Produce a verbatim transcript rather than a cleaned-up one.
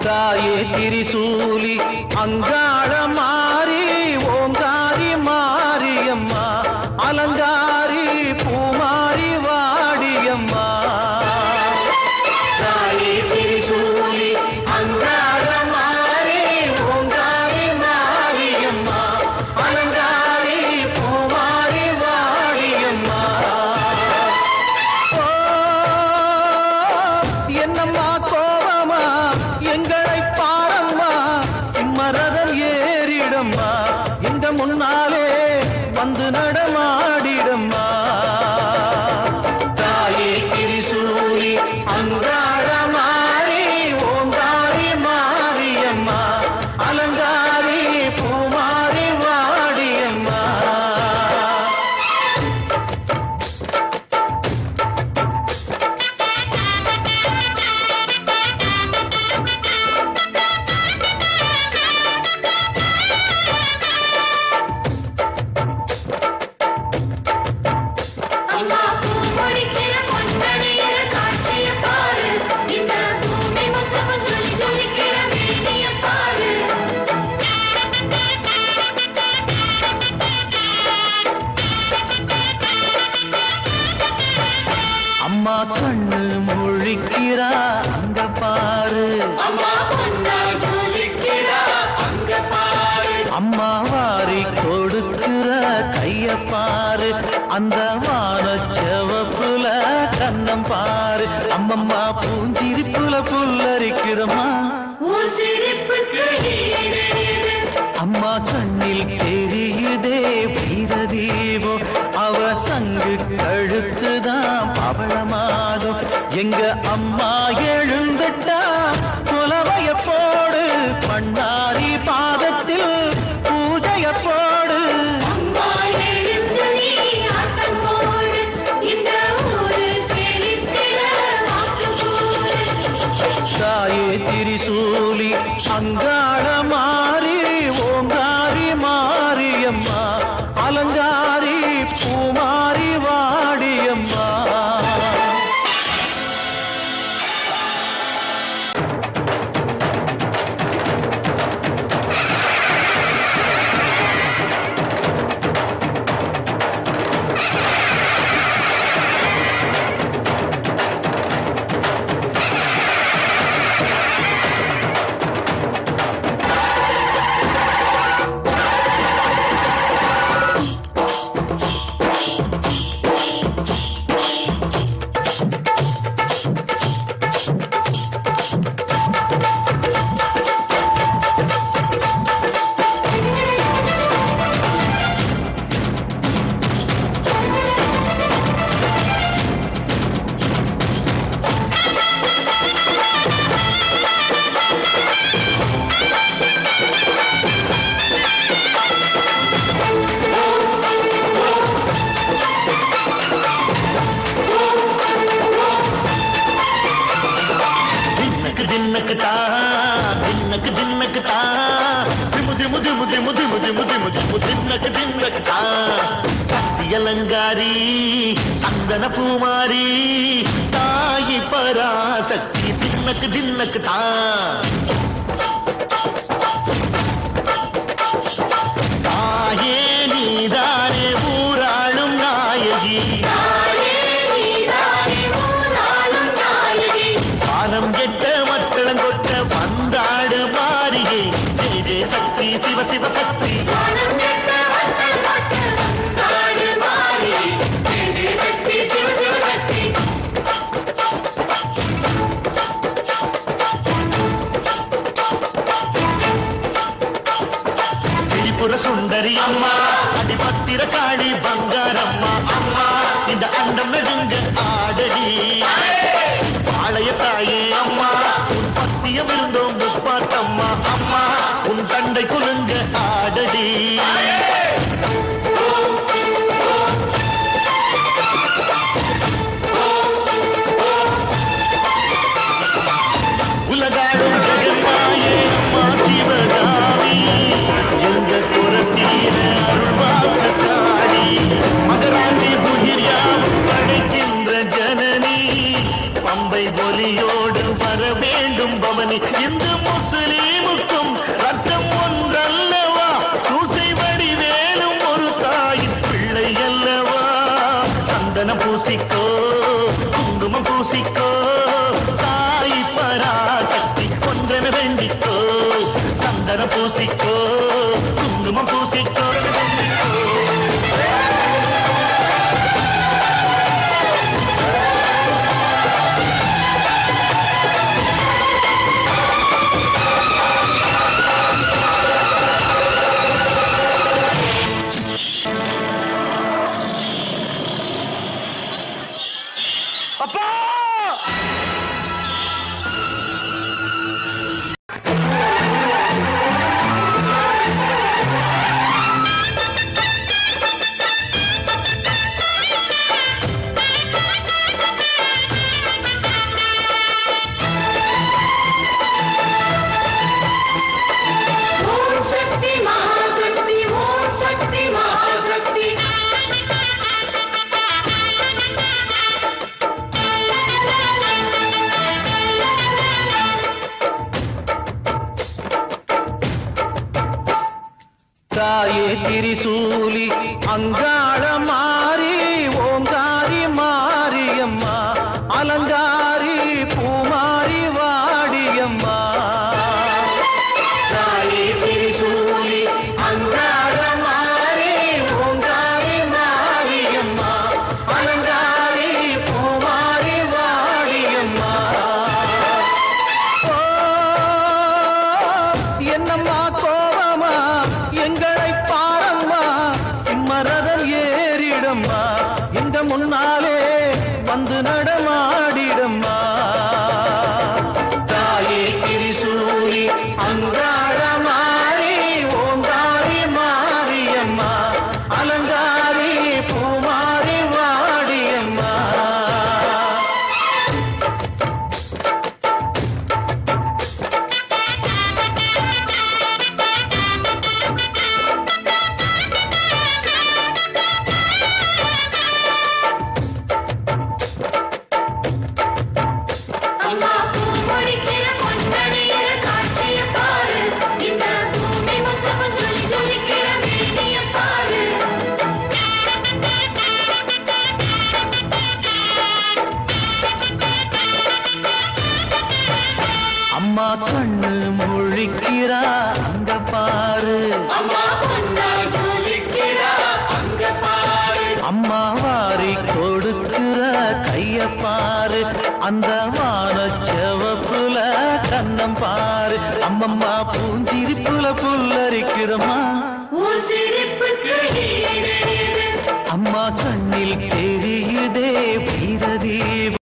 தாயே திரிசூலி அங்காள மாறி ஓங்காரி மாரியம்மா அலங்காரி பூமாரி வாடியம்மா தாயே திரிசூலி அங்காள மாறி ஓங்காரி மாரியம்மா அலங்காரி பூமாரி வாடியம்மா ஓ என்னம்மா கோவமா எங்களை பாரம்மா சிம்மரதம் ஏறிடம்மா இந்த முன்னாலே வந்து நடமாடிடம்மா தாயே திரிசூலி அங்காள மாறி ஓங்காரி மாரியம்மா அலங்காரி பூமாரி வாடியம்மா அம்மா கண்ணு முழிக்கிறா அங்க பாரு அம்மா வாரி கொடுக்கிற கைய பாரு அந்த வானச்செவப்புல கண்ணம் பாரு அம்மம்மா பூஞ்சிரிப்புல புல்லரிக்கிறமா அம்மா கண்ணில் தெரியுதே வீரதீபம் அவ சங்கு கழுத்துதான் பவளமாகும் எங்க அம்மா எழுந்துட்டா புலவைய போடு பண்ணாரி பாதத்தில் பூஜைய போடு தாயே திரிசூலி அங்காள மாறி ஓங்காரி மாரியம்மா அலங்காரி பூமாரி வாடியம்மா அலங்காரி சந்தன பூமாரி தாயி பராசக்தி தின்னக்கு தின்னக்கு தாயே நீதானே ஊராளும் நாயகி பாலம் கெட்ட மக்களம் கொட்ட வந்தாடு மாறியே ஜெய ஜெய சக்தி சிவ சிவ சக்தி சுந்தரி அம்மா அதிபத்திர காளி பங்காரம்மா அம்மா இந்த அண்டம் நெடுங்க ஆடடி பாளைய தாயே அம்மா உன் பத்தியம் இருந்தோம் முப்பாட்டம்மா அம்மா உன் தண்டை குலுங்க ஆடடி உலகாடும் ஜெகன்மாயே அம்மா சிவகாமி எங்க குரத்தீர அருள்வாக்காடி மகராசி புகிரியாம் படைக்கின்ற ஜனனி பம்பை பொலியோடு வர வேண்டும் பவனி. இந்த முஸ்லீமுக்கும் ரத்தம் ஒன்றல்லவா, சூசை வடிவேலும் ஒரு தாயின் பிள்ளை அல்லவா. சந்தனம் பூசிக்கோ குங்குமம் பூசிக்கோ, தாய் பராசக்தி ஒன்றென வேண்டிக்கோ. சந்தனம் பூசிக்கோ குங்குமம் பூசிக்கோ. அப்பா தாயே திரிசூலி அங்காள மாறி ஓங்காரி மாரியம்மா, அலங்காரி பூமாரி வாடியம்மா. தாயே திரிசூலி அங்காள மாறி ஓங்காரி மாரியம்மா, அலங்காரி பூமாரி வாடியம்மா. ஓ என்னம்மா கோவமா எங்களை பாரம்மா, சிம்மரதம் ஏறிடம்மா, எங்க முன்னாலே வந்து நடமாடிடம்மா. தாயே திரிசூலி அங்காள மாறி ஓங்காரி மாரியம்மா, அலங்காரி பூமாரி வாடியம்மா. அம்மா கண்ணு முழிக்கிறா அங்க பாரு, அம்மா வாரி கொடுக்கிற கைய பாரு, அந்த வானச்சவப்புல கண்ணம் பாரு. அம்மம்மா பூஞ்சிரிப்புல புல்லரிக்கிறம்மா, அம்மா கண்ணில் தெரியுதே வீரதீபம்.